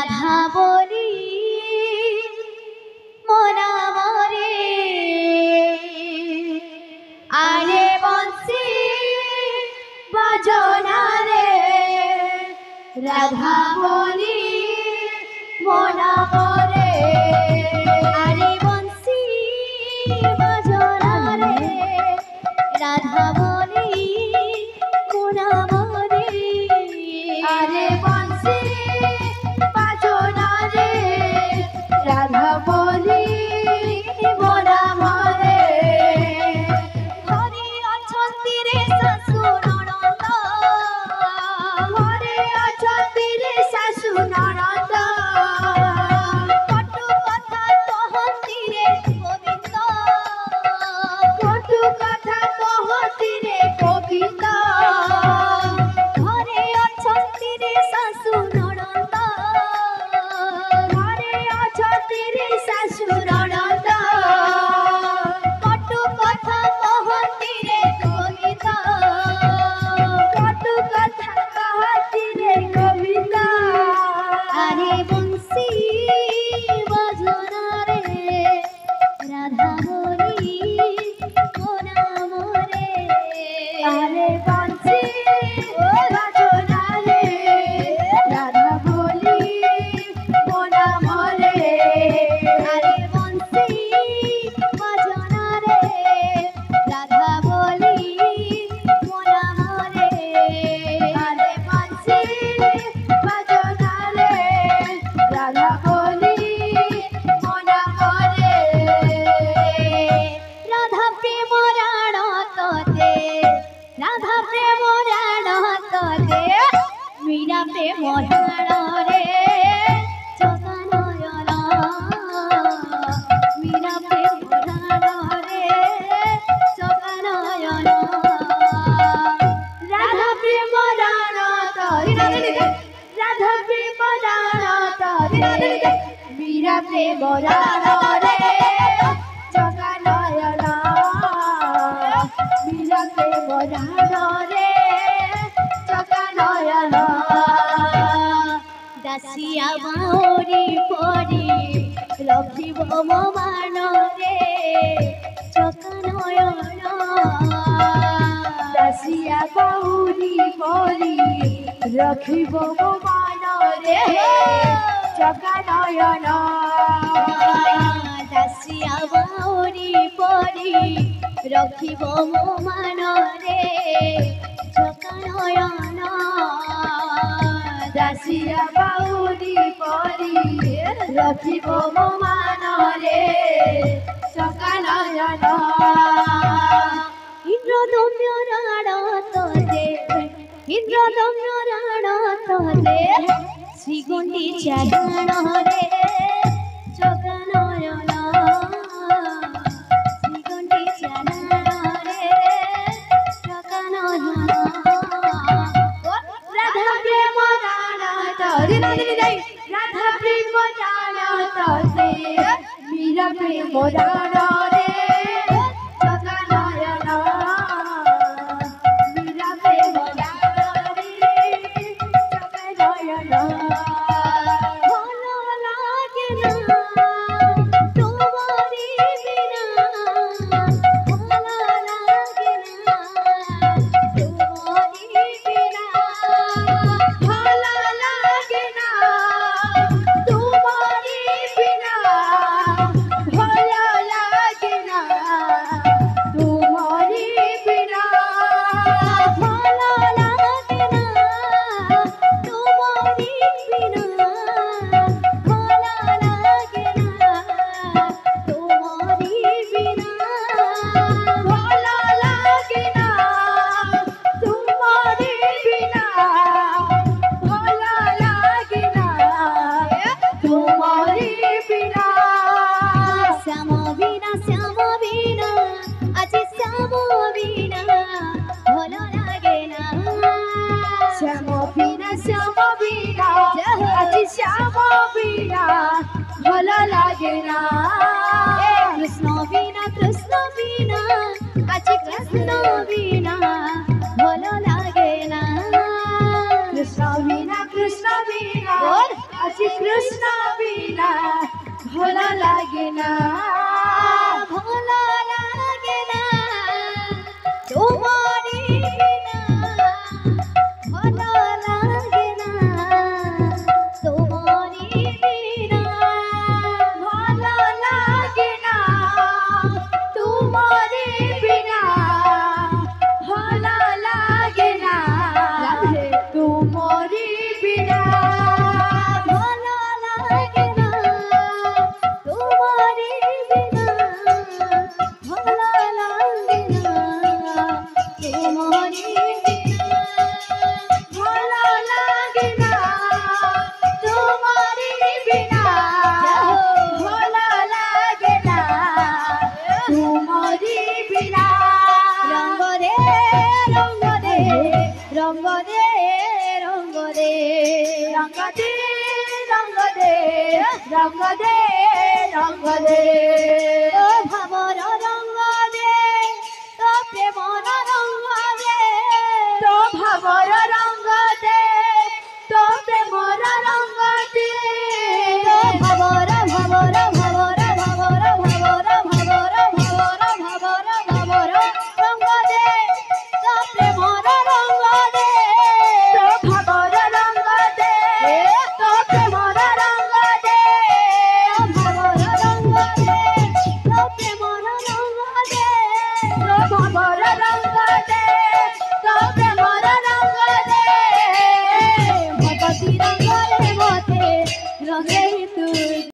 রাধা বলি মোরা মরে আরে বংশী বাজনা রে রাধা বলি মোরা মরে আরে বংশী বাজনা রে রাধা বলি মোরা মরে আরে বংশী বাজনা রে রাধা বলি মোরা মরে হরি অছন্তি রে শাশু ননদ হরি অছন্তি রে শাশু ননদ কটু কথা কহতি রে গোবিন্দ কটু কথা কহতি রে গোবিন্দ ঘরে অছন্তি রে শাশু ননদ ঘরে অছন্তি রে শাশু ননদ কটু কথা কহতি রে গোবিন্দ কটু কথা কহতি রে গোবিন্দ আরে বংশী বাজনা রে রাধা বলি মোরা মরে আরে বংশী বাজনা রে রাধা বলি মোরা মরে আরে বংশী বাজনা রে রাধা বলি মোরা মরে আরে বংশী বাজনা রে রাধা বলি মোরা মরে রাধা প্রেম রাণ তোতে রাধা প্রেম রাণ তোতে মীরা প্রেম রাণ রে চকা নয়ন মীরা প্রেম রাণ রে চকা নয়ন রাধা প্রেম রাণ তোতে রাধা প্রেম রাণ তোতে মীরা প্রেম রাণ রে চকা নয়ন মীরা প্রেম রাণ রে চকা নয়ন দাসিয়া বাউরি পরি লক্ষিব মান রে চকা নয়ন দাসিয়া বাউরি পরি রখিব মান রে চকা নয়ন দাসিয়া বাউরি পরি রখিব মান রে চকা নয়ন দাসিয়া বাউরি পরি রখিব মান রে চকা নয়ন ইন্দ্রদম্য রাণ তোতে ইন্দ্রদম্য রাণ তোতে শ্রীগুণ্ডি চারণ রে চকা নয়ন শ্রীগুণ্ডি চারণ রে চকা নয়ন রাধা প্রেম রাণ তোতে রাধা প্রেম রাণ তোতে মীরা প্রেম রাণ রে চকা নয়ন মীরা প্রেম রাণ রে চকা নয়ন ভালো লাগে না তোমারি বিনা ভালো লাগে না তোমারি বিনা ভালো লাগে না তোমারি বিনা ভালো লাগে না তোমারি বিনা ভালো লাগে না তোমারি বিনা ভালো লাগে না তোমারি বিনা ভালো লাগে না তোমারি বিনা ভালো লাগে না তোমারি বিনা শ্যাম বিনা আজি শ্যাম বিনা ভালো লাগে না শ্যাম বিনা আজি শ্যাম বিনা ভালো লাগে না কৃষ্ণ বিনা আজি কৃষ্ণ বিনা ভালো লাগে না কৃষ্ণ বিনা আজি কৃষ্ণ বিনা ভালো লাগে না, ভালো লাগে না তোমারি বিনা, ভালো লাগে না তোমারি বিনা, ভালো লাগে না তোমারি বিনা, ভালো লাগে না তোমারি বিনা, ভালো লাগে না তোমারি বিনা, ভালো লাগে না তোমারি বিনা, ভালো লাগে না তোমারি বিনা, ভালো লাগে না তোমারি বিনা। রঙ্গ রে রঙ্গ রে রঙ্গ রে রঙ্গ রে রঙ্গ দে রঙ্গ দে রঙ্গ দে রঙ্গ দে, ও ভাবর রঙ্গ দে তো প্রেমর রঙ্গ দে, তো ভাবর রঙ্গ দে তো প্রেমর রঙ্গ দে, তো ভাবর ভাবর ভাবর ভাবর ভাবর ভাবর ভাবর ভাবর ভাবর রঙ্গ দে তো প্রেমর রঙ্গ দে, তো ভাবর রঙ্গ দে তো প্রেমর রঙ্গ দে, ভাবর রঙ্গ দে তো প্রেমর রঙ্গ দে, তো ভাবর রঙ্গ দে তো প্রেমর রঙ্গ দে, ভগতি রঙ্গ রে মতে রঙে তু